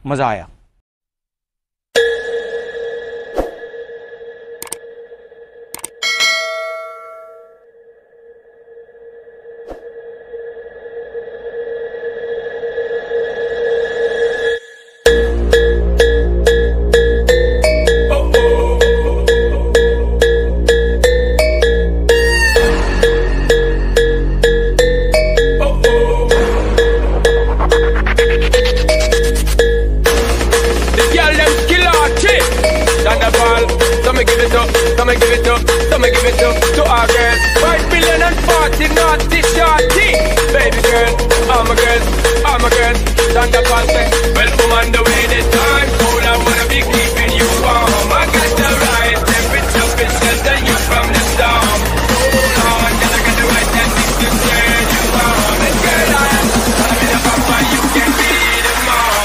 मजा आया। To our girls, 5 billion and 40 naughty shorty. Baby girl, all my girls, stand up and say, well, woman, the way this time cold, I wanna be keeping you warm. I got the right temperature, it's shelter you from the storm. Hold on, girl, I got the right technique to turn you on. And girl, I'm in a papa, you can be the mom.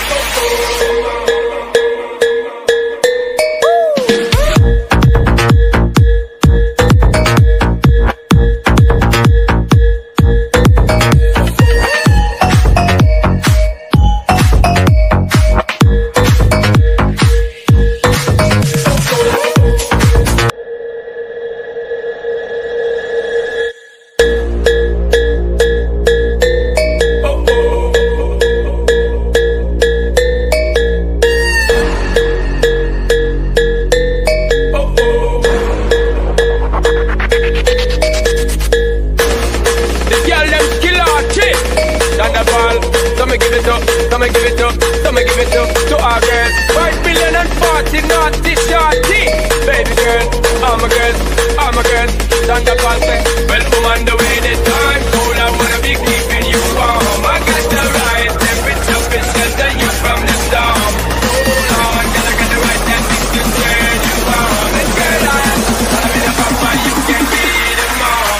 To our girls, 5 billion and 40 naughty shorty. Baby girl, all my girls, stand up and say, well, woman, the way this time cold, I wanna be keeping you warm. I got the right temperature, it's shelter you from the storm. Hold on, girl, I got the right technique to turn you on. And girl, I'm in a papa, you can be the mom.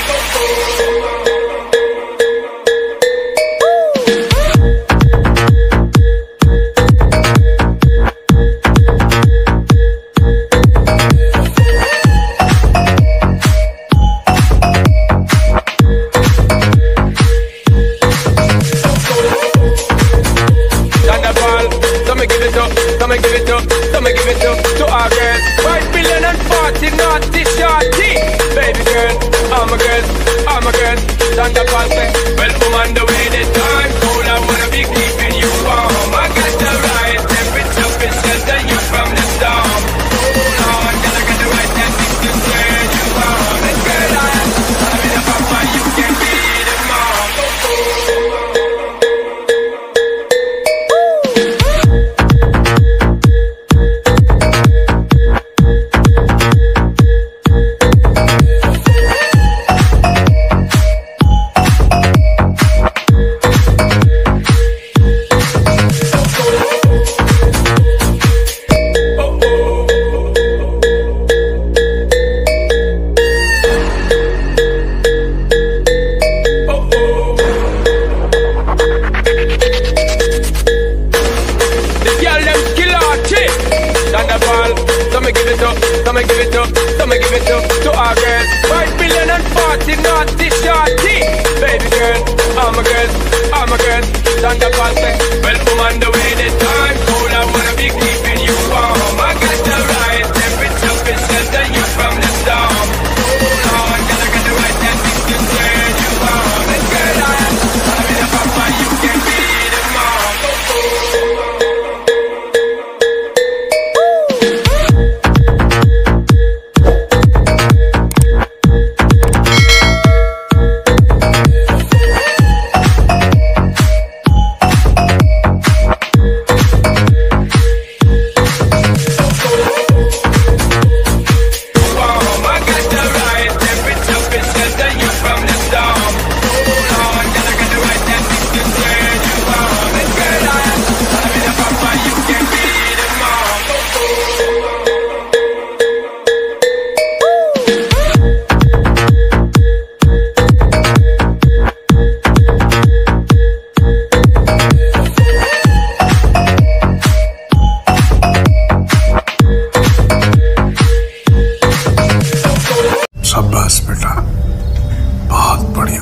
To our girls, 5 billion and 40 naughty shorty. Baby girl, all my girls, stand up and say, well, woman, the way this time cold, I wanna be keeping you warm. I got the right temperature, it's shelter you from the storm. Hold on, girl, I got the right technique to turn you on. And girl, I'm in a papa, you can be the mom. To our girls, 5 billion and 40 naughty shorty. Baby girl, all my girls, stand up and say, well, woman, the way this time cold, I wanna be keeping you warm. I got the right temperature, it's shelter you from the storm. Hold on, girl, I got the right technique to turn you on. And girl, I'm in a papa, you can be the mom. शाबाश बेटा, बहुत बढ़िया।